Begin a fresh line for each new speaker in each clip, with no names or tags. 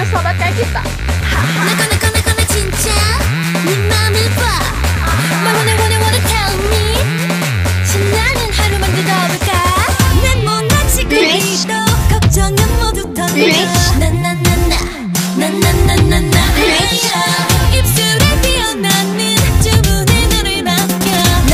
sobat kayak kita.
내꺼 진짜 네 맘을 봐. 말 원해 tell me. 신나는 하루만 들어볼까. 난 못난 지금도 걱정은 모두 던져. 나나나나나나나나나 입술에 피어나는 주문에 너를 맡겨.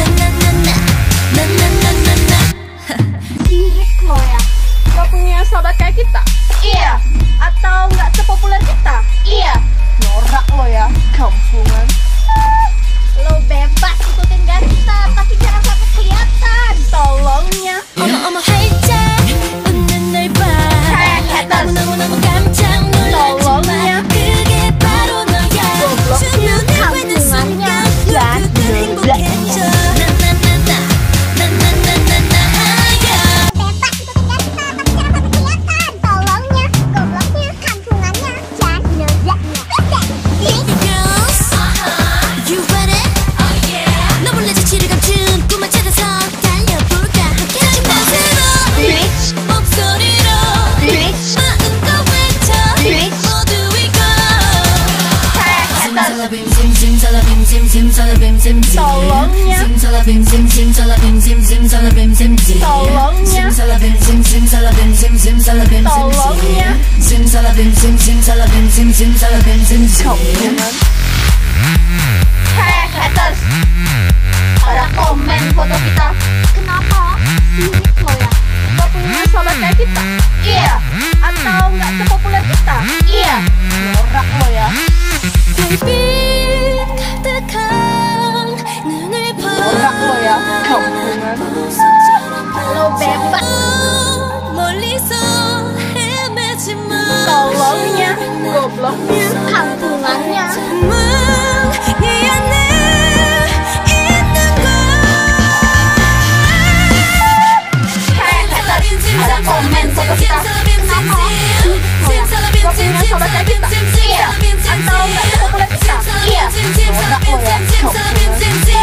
나나나나나나나나.
Ih, Chloe, gak punya sahabat kayak kita?
Iya.
Atau nggak sepopuler kita?
Iya.
Norak lo ya, kampungan.
Lo bebas ikutin gaya kita, tapi jangan sampai kelihatan.
Tolongnya.
어머 활짝 웃는 널 봐. 너무 깜짝 놀랐지만 그게 바로 너야. 주문을 외는 순간 누구든 행복해져.
Tolongnya. Kampungan.
Hey, haters. Pada komen foto kita. Kenapa?
Ih, Chloe, gak punya sahabat kayak kita?
Iya.
Atau nggak sepopuler kita?
Iya.
Norak lo ya.
별빛 가득한 눈을 봐.
Norak lo ya, kampungan.
Lo bebas.
멀리서 헤매지만
Tolongnya, gobloknya.
Kampungannya.
네 안에 있는 걸.
Hey, haters. Pada komen foto kita. Kenapa?
Gak punya sahabat kayak kita?
Iya.
Atau nggak sepopuler kita?
Iya.
Norak lo ya, kampungan.